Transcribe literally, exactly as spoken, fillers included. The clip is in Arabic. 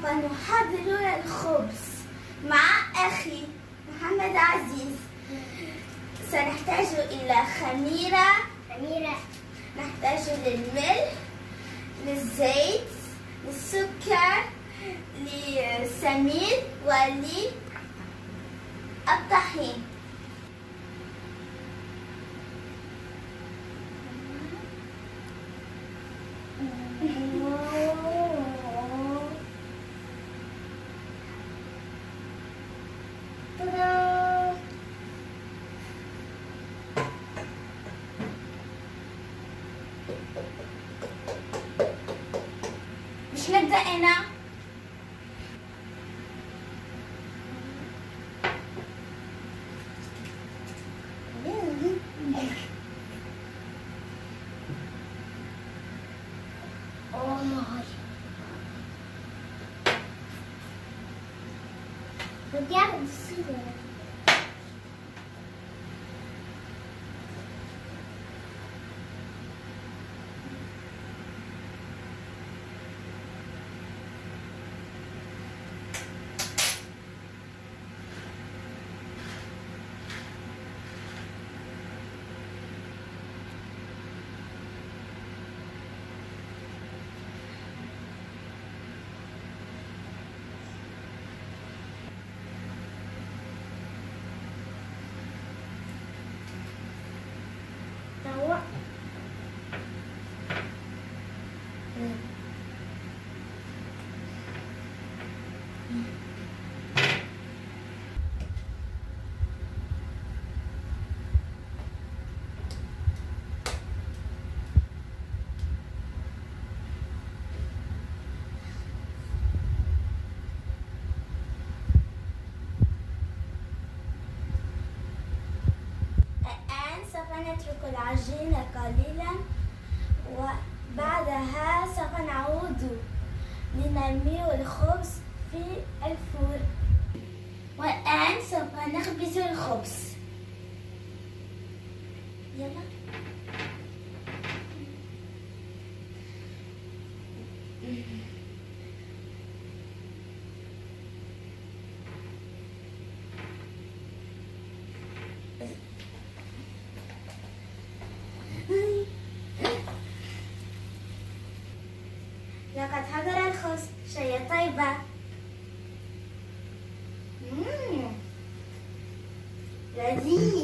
سوف نحضر الخبز مع أخي محمد عزيز. سنحتاج إلى خميرة خميرة نحتاج للملح، للزيت، للسكر، للسميد وللطحين. مش نبدأ هنا. Regarde ici. نترك العجين قليلا وبعدها سوف نعود لنرمي الخبز في الفرن. والآن سوف نخبز الخبز. يلا. لقد حضر الخبز. شيء طيبة. مم. لذيذ.